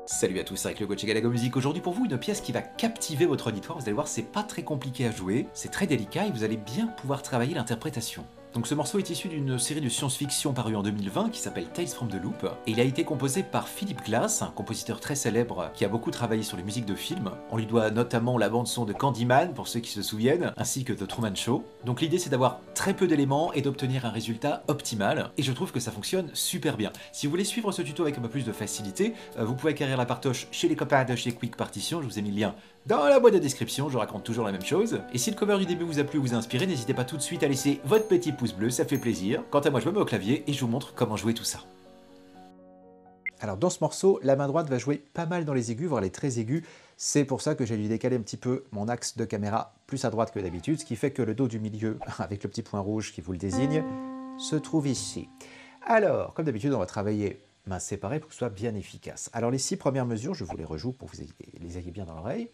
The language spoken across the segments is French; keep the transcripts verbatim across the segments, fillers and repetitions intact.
Salut à tous, c'est avec le coach Galago Musique. Aujourd'hui pour vous, une pièce qui va captiver votre auditoire. Vous allez voir, c'est pas très compliqué à jouer, c'est très délicat et vous allez bien pouvoir travailler l'interprétation. Donc ce morceau est issu d'une série de science-fiction parue en deux mille vingt qui s'appelle Tales from the Loop, et il a été composé par Philip Glass, un compositeur très célèbre qui a beaucoup travaillé sur les musiques de films. On lui doit notamment la bande-son de Candyman, pour ceux qui se souviennent, ainsi que The Truman Show. Donc l'idée c'est d'avoir très peu d'éléments et d'obtenir un résultat optimal, et je trouve que ça fonctionne super bien. Si vous voulez suivre ce tuto avec un peu plus de facilité, vous pouvez acquérir la partoche chez les copains de chez Quick Partition, je vous ai mis le lien dans la boîte de description, je raconte toujours la même chose. Et si le cover du début vous a plu ou vous a inspiré, n'hésitez pas tout de suite à laisser votre petit pouce bleu, ça fait plaisir. Quant à moi, je me mets au clavier et je vous montre comment jouer tout ça. Alors dans ce morceau, la main droite va jouer pas mal dans les aigus, voire les très aigus. C'est pour ça que j'ai dû décaler un petit peu mon axe de caméra plus à droite que d'habitude, ce qui fait que le dos du milieu, avec le petit point rouge qui vous le désigne, se trouve ici. Alors, comme d'habitude, on va travailler main séparée pour que ce soit bien efficace. Alors les six premières mesures, je vous les rejoue pour que vous les ayez bien dans l'oreille.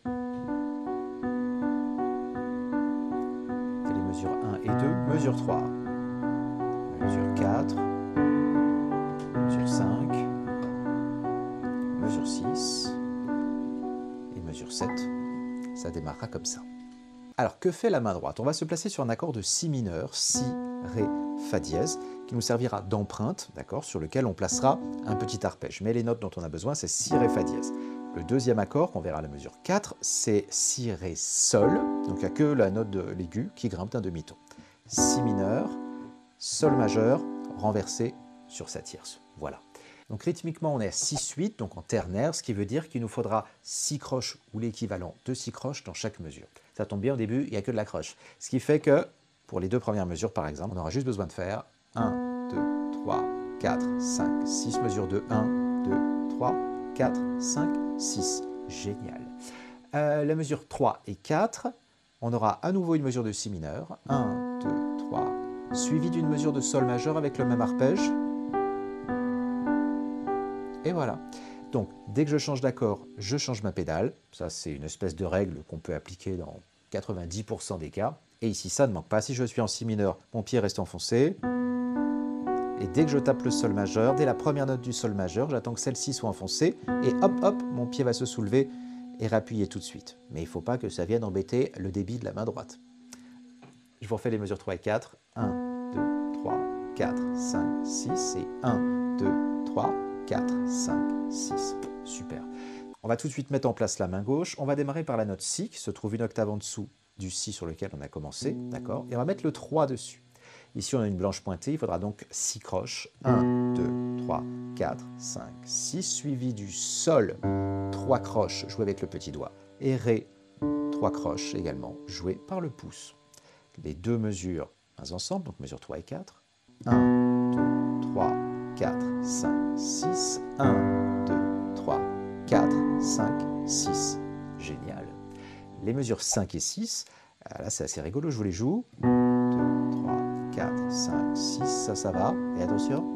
Mesure un et deux, mesure trois, mesure quatre, mesure cinq, mesure six et mesure sept. Ça démarrera comme ça. Alors, que fait la main droite? On va se placer sur un accord de si mineur, si, ré, fa dièse, qui nous servira d'empreinte, d'accord, sur lequel on placera un petit arpège. Mais les notes dont on a besoin, c'est si, ré, fa dièse. Le deuxième accord, qu'on verra à la mesure quatre, c'est si, ré, sol. Donc il n'y a que la note de l'aigu qui grimpe d'un demi-ton. Si mineur, sol majeur, renversé sur sa tierce. Voilà. Donc rythmiquement, on est à six huit, donc en ternaire, ce qui veut dire qu'il nous faudra six croches ou l'équivalent de six croches dans chaque mesure. Ça tombe bien, au début, il n'y a que de la croche. Ce qui fait que, pour les deux premières mesures par exemple, on aura juste besoin de faire un, deux, trois, quatre, cinq, six mesures de un, deux, trois, quatre, cinq, six. Génial. Euh, la mesure trois et quatre, on aura à nouveau une mesure de si mineur. un, deux, trois, suivi d'une mesure de sol majeur avec le même arpège. Et voilà. Donc, dès que je change d'accord, je change ma pédale. Ça, c'est une espèce de règle qu'on peut appliquer dans quatre-vingt-dix pour cent des cas. Et ici, ça ne manque pas. Si je suis en si mineur, mon pied reste enfoncé. Et dès que je tape le sol majeur, dès la première note du sol majeur, j'attends que celle-ci soit enfoncée. Et hop, hop, mon pied va se soulever et rappuyer tout de suite. Mais il ne faut pas que ça vienne embêter le débit de la main droite. Je vous refais les mesures trois et quatre. un, deux, trois, quatre, cinq, six. Et un, deux, trois, quatre, cinq, six. Super. On va tout de suite mettre en place la main gauche. On va démarrer par la note si, qui se trouve une octave en dessous du si sur lequel on a commencé. D'accord. Et on va mettre le trois dessus. Ici, on a une blanche pointée, il faudra donc six croches. un, deux, trois, quatre, cinq, six, suivi du sol, trois croches, jouées avec le petit doigt. Et ré, trois croches également, jouées par le pouce. Les deux mesures ensemble, donc mesure trois et quatre. un, deux, trois, quatre, cinq, six. un, deux, trois, quatre, cinq, six. Génial. Les mesures cinq et six, là c'est assez rigolo, je vous les joue. quatre, cinq, six, ça, ça va. Et attention.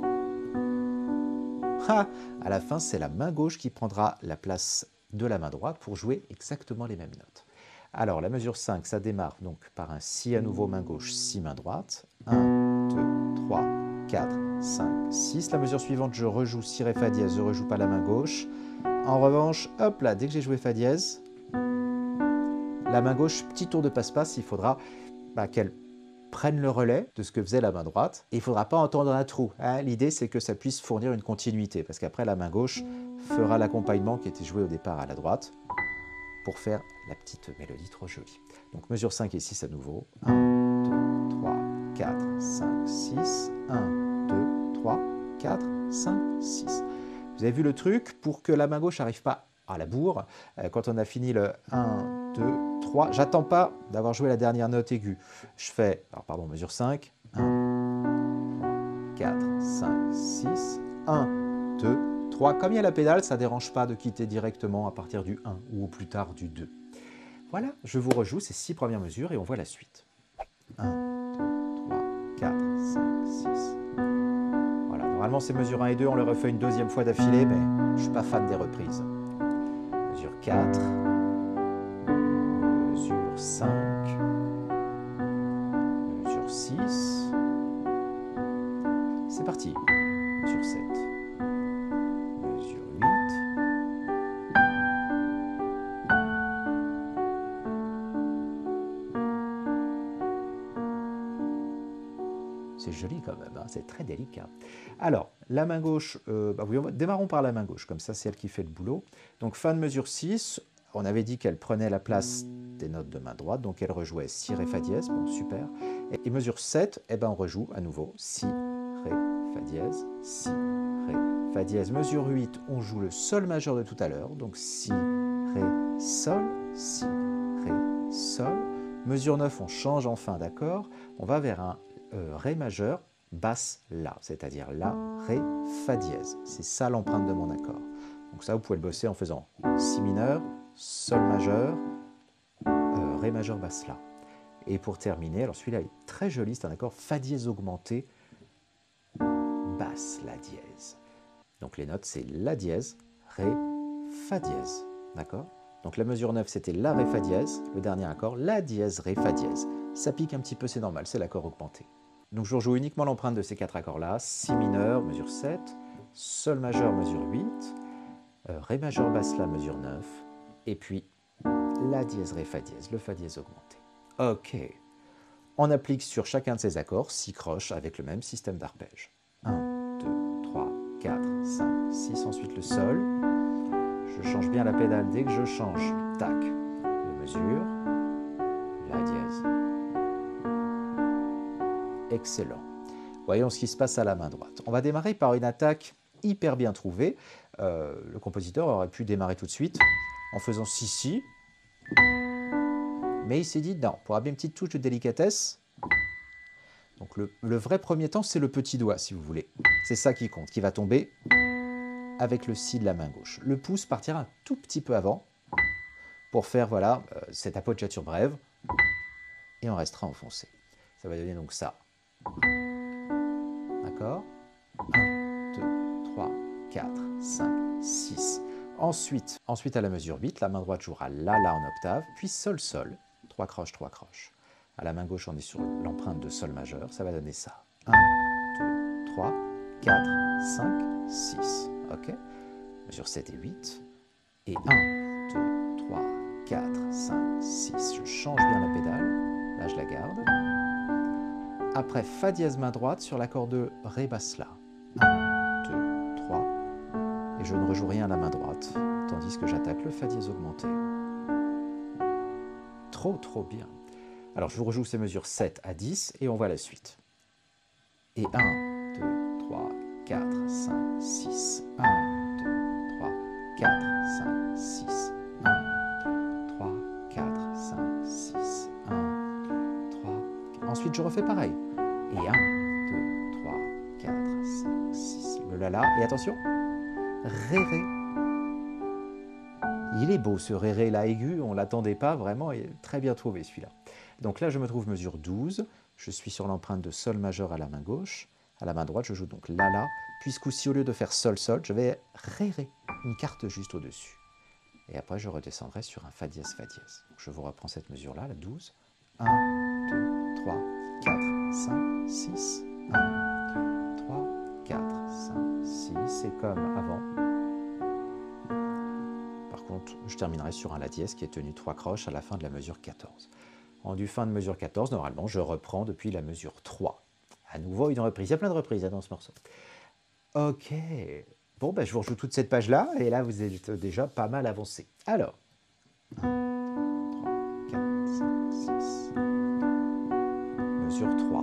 Ah, à la fin, c'est la main gauche qui prendra la place de la main droite pour jouer exactement les mêmes notes. Alors, la mesure cinq, ça démarre donc par un si à nouveau main gauche, si main droite. un, deux, trois, quatre, cinq, six. La mesure suivante, je rejoue si, ré, fa dièse, je ne rejoue pas la main gauche. En revanche, hop là, dès que j'ai joué fa dièse, la main gauche, petit tour de passe-passe, il faudra bah, qu'elle prennent le relais de ce que faisait la main droite. Et il ne faudra pas entendre un trou. Hein. L'idée, c'est que ça puisse fournir une continuité, parce qu'après, la main gauche fera l'accompagnement qui était joué au départ à la droite pour faire la petite mélodie trop jolie. Donc, mesure cinq et six à nouveau. un, deux, trois, quatre, cinq, six. un, deux, trois, quatre, cinq, six. Vous avez vu le truc? Pour que la main gauche n'arrive pas à la bourre, quand on a fini le un, deux, trois, j'attends pas d'avoir joué la dernière note aiguë. Je fais, alors pardon, mesure cinq, un, quatre, cinq, six, un, deux, trois. Comme il y a la pédale, ça ne dérange pas de quitter directement à partir du un ou plus tard du deux. Voilà, je vous rejoue ces six premières mesures et on voit la suite. un, deux, trois, quatre, cinq, six. Voilà, normalement ces mesures un et deux, on les refait une deuxième fois d'affilée, mais je ne suis pas fan des reprises. Mesure quatre, mesure cinq, mesure six, c'est parti, mesure sept, mesure huit, joli quand même, hein, c'est très délicat. Alors, la main gauche, euh, bah oui, démarrons par la main gauche, comme ça c'est elle qui fait le boulot. Donc fin de mesure six, on avait dit qu'elle prenait la place des notes de main droite, donc elle rejouait si, ré, fa dièse, bon super. Et, et mesure sept, eh ben on rejoue à nouveau si, ré, fa dièse, si, ré, fa dièse. Mesure huit, on joue le sol majeur de tout à l'heure, donc si, ré, sol, si, ré, sol. Mesure neuf, on change enfin d'accord, on va vers un euh, ré majeur, basse la, c'est-à-dire la, ré, fa dièse. C'est ça l'empreinte de mon accord. Donc ça, vous pouvez le bosser en faisant si mineur, sol majeur, euh, ré majeur, basse la. Et pour terminer, alors celui-là est très joli, c'est un accord fa dièse augmenté, basse la dièse. Donc les notes, c'est la dièse, ré, fa dièse. D'accord? Donc la mesure neuf, c'était la, ré, fa dièse. Le dernier accord, la dièse, ré, fa dièse. Ça pique un petit peu, c'est normal, c'est l'accord augmenté. Donc je rejoue uniquement l'empreinte de ces quatre accords-là. Si mineur, mesure sept. Sol majeur, mesure huit. Euh, ré majeur, basse la, mesure neuf. Et puis la dièse, ré, fa dièse, le fa dièse augmenté. Ok. On applique sur chacun de ces accords six croches avec le même système d'arpège. un, deux, trois, quatre, cinq, six. Ensuite le sol. Je change bien la pédale dès que je change. Tac. De mesure. La dièse. Excellent. Voyons ce qui se passe à la main droite. On va démarrer par une attaque hyper bien trouvée. Euh, le compositeur aurait pu démarrer tout de suite en faisant si-si. Mais il s'est dit, non, pour avoir une petite touche de délicatesse. Donc le, le vrai premier temps, c'est le petit doigt, si vous voulez. C'est ça qui compte, qui va tomber avec le si de la main gauche. Le pouce partira un tout petit peu avant pour faire voilà, euh, cette appoggiature brève. Et on restera enfoncé. Ça va donner donc ça. D'accord? un, deux, trois, quatre, cinq, six. Ensuite, ensuite, à la mesure huit, la main droite jouera la, la en octave, puis sol, sol. trois croches, trois croches. À la main gauche, on est sur l'empreinte de sol majeur. Ça va donner ça. un, deux, trois, quatre, cinq, six. OK? Mesure sept et huit. Et un, deux, trois, quatre, cinq, six. Je change bien la pédale. Là, je la garde. Après, fa dièse main droite sur l'accord de ré basse la. un, deux, trois. Et je ne rejoue rien à la main droite, tandis que j'attaque le fa dièse augmenté. Trop, trop bien. Alors, je vous rejoue ces mesures sept à dix et on voit la suite. Et un, deux, trois, quatre, cinq, six. un, deux, trois, quatre, cinq, six. un, trois, quatre, cinq, six. un, trois. Ensuite, je refais pareil. Et un, deux, trois, quatre, cinq, six. Le la la. Et attention. Ré, ré. Il est beau ce ré, ré là aigu. On ne l'attendait pas vraiment. Il est très bien trouvé celui-là. Donc là, je me trouve mesure douze. Je suis sur l'empreinte de sol majeur à la main gauche. À la main droite, je joue donc la, la. Puis ce coup-ci, au lieu de faire sol, sol, je vais ré, ré. Une carte juste au-dessus. Et après, je redescendrai sur un fa dièse, fa dièse. Donc, je vous reprends cette mesure-là, la douze. un, deux, trois, quatre, cinq, six. un, trois, quatre, cinq, six. C'est comme avant. Par contre, je terminerai sur un la dièse qui est tenu trois croches à la fin de la mesure quatorze. Rendu fin de mesure quatorze, normalement, je reprends depuis la mesure trois. À nouveau, une reprise. Il y a plein de reprises dans ce morceau. Ok. Bon, ben, je vous rejoue toute cette page-là, et là, vous êtes déjà pas mal avancé. Alors. un, trois, quatre, cinq, six. Mesure trois.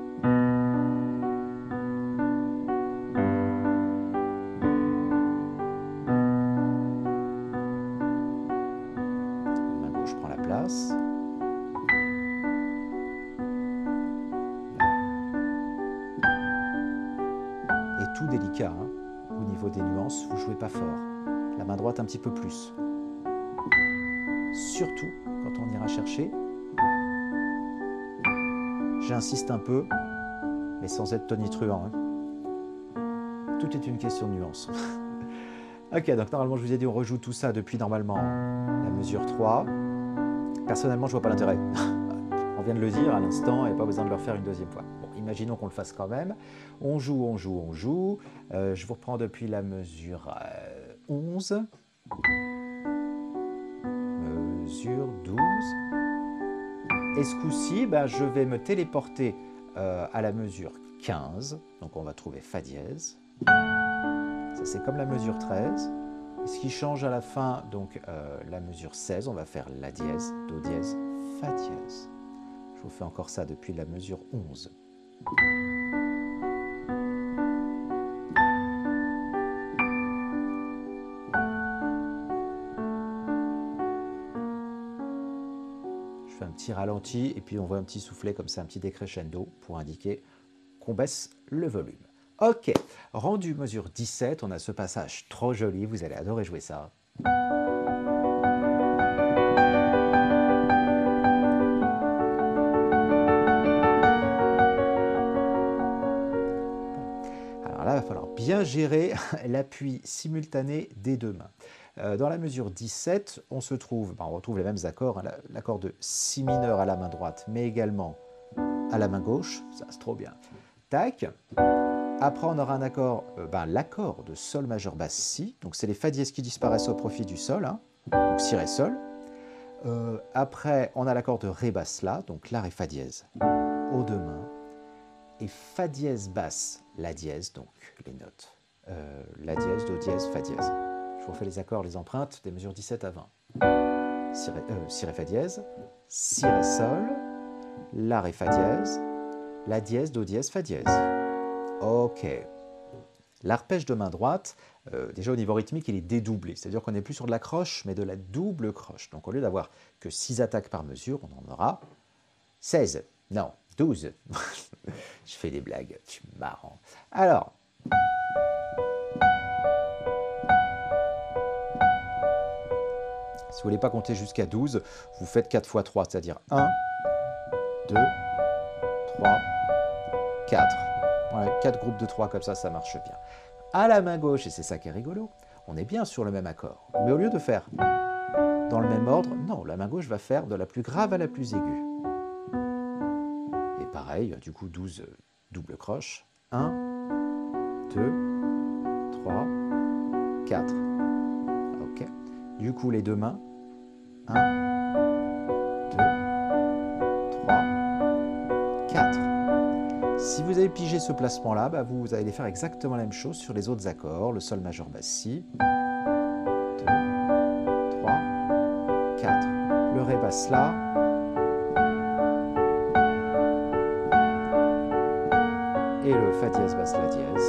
La main gauche prend la place. Tout délicat, hein. Au niveau des nuances, vous ne jouez pas fort. La main droite un petit peu plus. Surtout quand on ira chercher. J'insiste un peu, mais sans être tonitruant. Hein. Tout est une question de nuance. Ok, donc normalement je vous ai dit on rejoue tout ça depuis normalement la mesure trois. Personnellement je vois pas l'intérêt. On vient de le dire à l'instant, il n'y a pas besoin de le refaire une deuxième fois. Bon, imaginons qu'on le fasse quand même. On joue, on joue, on joue. Euh, je vous reprends depuis la mesure euh, onze. Mesure douze. Et ce coup-ci, ben, je vais me téléporter euh, à la mesure quinze, donc on va trouver Fa dièse. Ça c'est comme la mesure treize. Et ce qui change à la fin, donc euh, la mesure seize, on va faire La dièse, Do dièse, Fa dièse. Je vous fais encore ça depuis la mesure onze. Je fais un petit ralenti et puis on voit un petit soufflet comme ça, un petit décrescendo pour indiquer qu'on baisse le volume. Ok, rendu mesure dix-sept, on a ce passage trop joli, vous allez adorer jouer ça. Alors là, il va falloir bien gérer l'appui simultané des deux mains. Euh, dans la mesure dix-sept, on se trouve, ben on retrouve les mêmes accords, hein, l'accord de Si mineur à la main droite, mais également à la main gauche, ça c'est trop bien. Tac. Après, on aura un accord, euh, ben, l'accord de Sol majeur basse Si, donc c'est les Fa dièse qui disparaissent au profit du Sol, hein, donc Si Ré Sol. Euh, après, on a l'accord de Ré basse La, donc La Ré Fa dièse aux deux mains, et Fa dièse basse La dièse, donc les notes, euh, La dièse, Do dièse, Fa dièse. Je vous refais les accords, les empreintes des mesures dix-sept à vingt. Si Ré, euh, si Ré Fa dièse, Si Ré Sol, La Ré Fa dièse, La dièse, Do dièse, Fa dièse. Ok. L'arpège de main droite, euh, déjà au niveau rythmique, il est dédoublé. C'est-à-dire qu'on n'est plus sur de la croche, mais de la double croche. Donc au lieu d'avoir que six attaques par mesure, on en aura seize. Non, douze. Je fais des blagues, je suis marrant. Alors. Si vous ne voulez pas compter jusqu'à douze, vous faites quatre fois trois, c'est-à-dire un, deux, trois, quatre. Ouais, quatre groupes de trois comme ça, ça marche bien. À la main gauche, et c'est ça qui est rigolo, on est bien sur le même accord. Mais au lieu de faire dans le même ordre, non, la main gauche va faire de la plus grave à la plus aiguë. Et pareil, du coup, douze euh, double croche. un, deux, trois, quatre. Ok. Du coup, les deux mains. un, deux, trois, quatre. Si vous avez pigé ce placement-là, bah vous allez faire exactement la même chose sur les autres accords. Le Sol majeur basse Si. deux, trois, quatre. Le Ré basse La. Et le Fa dièse basse La dièse.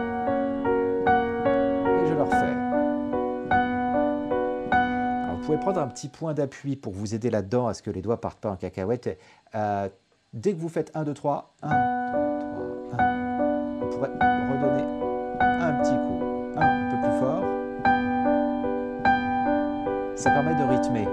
Et je le refais. Alors vous pouvez prendre un petit point d'appui pour vous aider là-dedans à ce que les doigts ne partent pas en cacahuète. Euh, dès que vous faites un, deux, trois, un, deux, trois, un, vous pourrez redonner un petit coup, un, un peu plus fort. Ça permet de rythmer.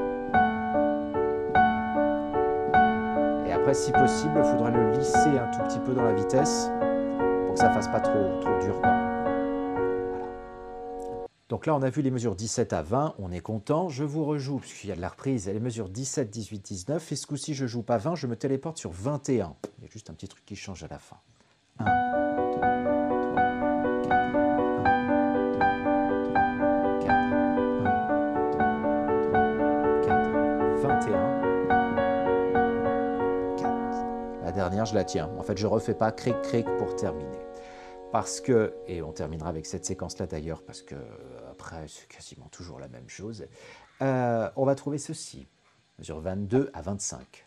Et après, si possible, il faudra le lisser un tout petit peu dans la vitesse pour que ça ne fasse pas trop, trop dur, quoi. Voilà. Donc là, on a vu les mesures dix-sept à vingt, on est content. Je vous rejoue, puisqu'il y a de la reprise, les mesures dix-sept, dix-huit, dix-neuf. Et ce coup-ci, je ne joue pas vingt, je me téléporte sur vingt et un. Il y a juste un petit truc qui change à la fin. un, deux, trois, quatre, vingt et un. La dernière, je la tiens. En fait, je ne refais pas cric-cric pour terminer. Parce que, et on terminera avec cette séquence-là d'ailleurs, parce que après, c'est quasiment toujours la même chose, euh, on va trouver ceci, mesure vingt-deux à vingt-cinq.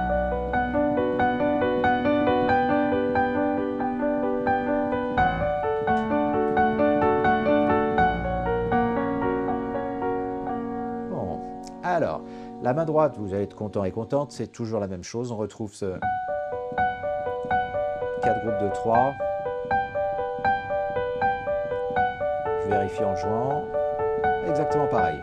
Bon, alors, la main droite, vous allez être content et contente, c'est toujours la même chose. On retrouve ce quatre groupes de trois. Je vérifie en jouant. Exactement pareil.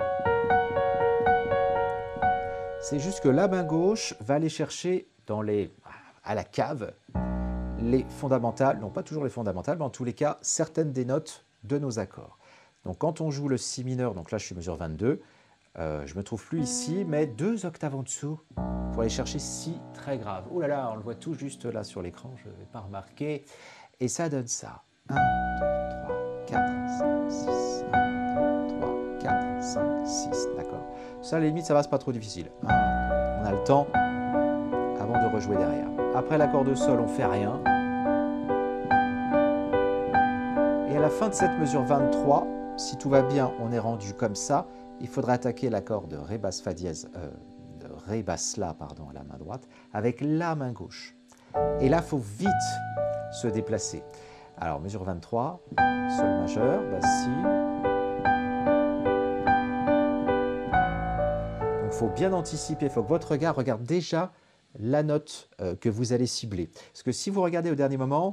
C'est juste que la main gauche va aller chercher dans les, à la cave les fondamentales, non pas toujours les fondamentales, mais en tous les cas, certaines des notes de nos accords. Donc quand on joue le Si mineur, donc là je suis mesure vingt-deux, euh, je ne me trouve plus ici, mais deux octaves en dessous pour aller chercher Si très grave. Oh là là, on le voit tout juste là sur l'écran, je ne vais pas remarquer. Et ça donne ça. un, deux, trois, quatre, cinq, six. un, deux, trois, quatre, cinq, six. D'accord. Ça, à la limite, ça va, c'est pas trop difficile. un, on a le temps avant de rejouer derrière. Après l'accord de Sol, on fait rien. à la fin de cette mesure vingt-trois, si tout va bien, on est rendu comme ça. Il faudra attaquer l'accord de Ré basse Fa dièse, euh, de Ré basse La, pardon, à la main droite, avec la main gauche. Et là, il faut vite se déplacer. Alors, mesure vingt-trois, Sol majeur, basse Si. Donc, il faut bien anticiper, il faut que votre regard regarde déjà la note euh, que vous allez cibler. Parce que si vous regardez au dernier moment,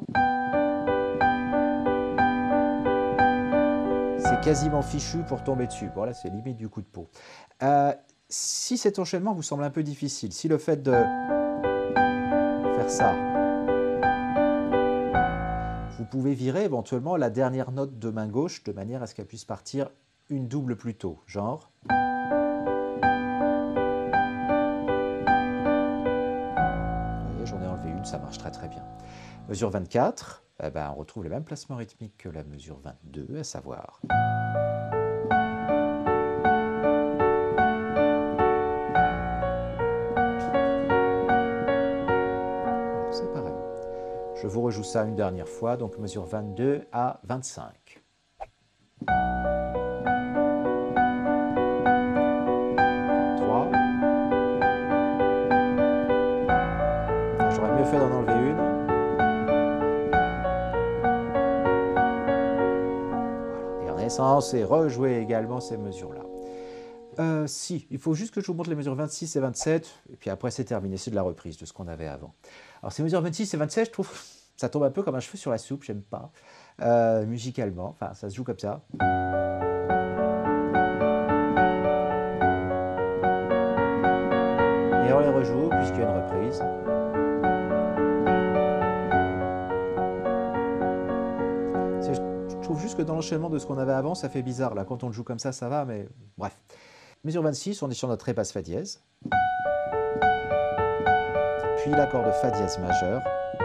c'est quasiment fichu pour tomber dessus. Voilà, c'est limite du coup de peau. Euh, si cet enchaînement vous semble un peu difficile, si le fait de faire ça, vous pouvez virer éventuellement la dernière note de main gauche de manière à ce qu'elle puisse partir une double plus tôt, genre. J'en ai enlevé une, ça marche très très bien. Mesure vingt-quatre, eh ben, on retrouve le même placement rythmique que la mesure vingt-deux, à savoir. C'est pareil. Je vous rejoue ça une dernière fois, donc mesure vingt-deux à vingt-cinq. vingt-trois. J'aurais mieux fait d'en enlever une. Et rejouer également ces mesures-là. Euh, si, il faut juste que je vous montre les mesures vingt-six et vingt-sept, et puis après c'est terminé, c'est de la reprise de ce qu'on avait avant. Alors ces mesures vingt-six et vingt-sept, je trouve ça tombe un peu comme un cheveu sur la soupe, j'aime pas, euh, musicalement, enfin ça se joue comme ça. Et on les rejoue puisqu'il y a une reprise. Je trouve juste que dans l'enchaînement de ce qu'on avait avant, ça fait bizarre. Là, quand on le joue comme ça, ça va, mais bref. Mesure vingt-six, on est sur notre Ré basse Fa dièse. Puis l'accord de Fa dièse majeur.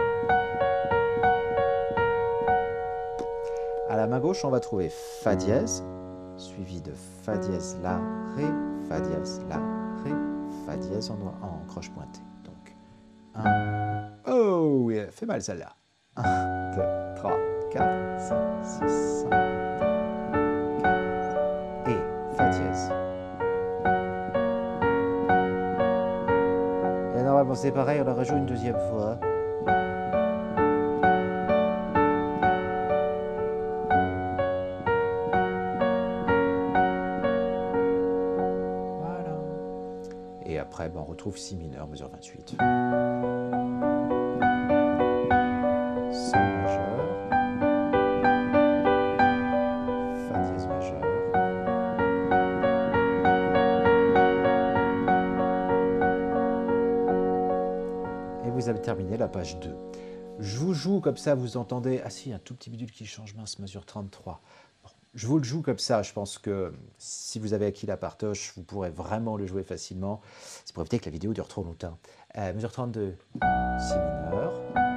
À la main gauche, on va trouver Fa dièse, suivi de Fa dièse, La, Ré, Fa dièse, La, Ré, Fa dièse en, en croche pointée. Donc, un. Oh, oui, elle fait mal celle-là. un, deux, trois, quatre, cinq, six, sept, et Fa dièse. Et normalement c'est pareil, on la rejoue une deuxième fois. Voilà. Et après, ben, on retrouve Si mineur, mesure vingt-huit. Vous avez terminé la page deux. Je vous joue comme ça, vous entendez... Ah si, un tout petit bidule qui change, mince, mesure trente-trois. Bon, je vous le joue comme ça, je pense que si vous avez acquis la partoche, vous pourrez vraiment le jouer facilement. C'est pour éviter que la vidéo dure trop longtemps. Euh, mesure trente-deux, Si mineur.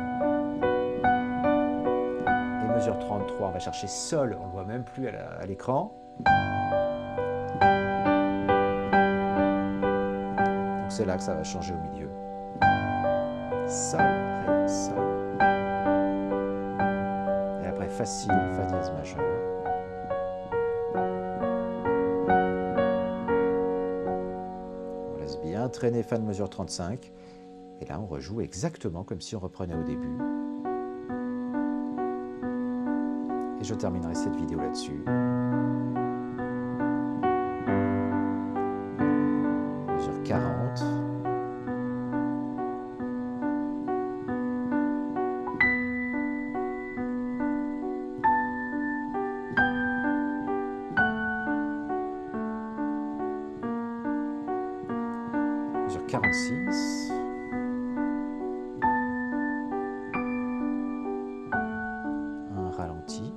Et mesure trente-trois, on va chercher Sol, on ne le voit même plus à l'écran. Donc c'est là que ça va changer au milieu. Sol, Ré, Sol. Et après facile, Fa dièse majeur. On laisse bien traîner Fa de mesure trente-cinq. Et là, on rejoue exactement comme si on reprenait au début. Et je terminerai cette vidéo là-dessus. Mesure quarante. quarante-six. Un ralenti.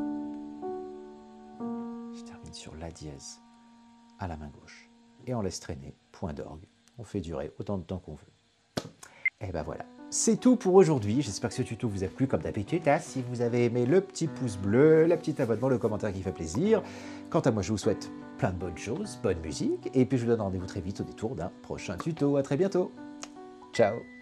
Je termine sur La dièse à la main gauche. Et on laisse traîner, point d'orgue. On fait durer autant de temps qu'on veut. Et ben voilà. C'est tout pour aujourd'hui. J'espère que ce tuto vous a plu comme d'habitude. Hein, si vous avez aimé, le petit pouce bleu, le petit abonnement, le commentaire qui fait plaisir. Quant à moi, je vous souhaite plein de bonnes choses, bonne musique. Et puis je vous donne rendez-vous très vite au détour d'un prochain tuto. À très bientôt. Ciao.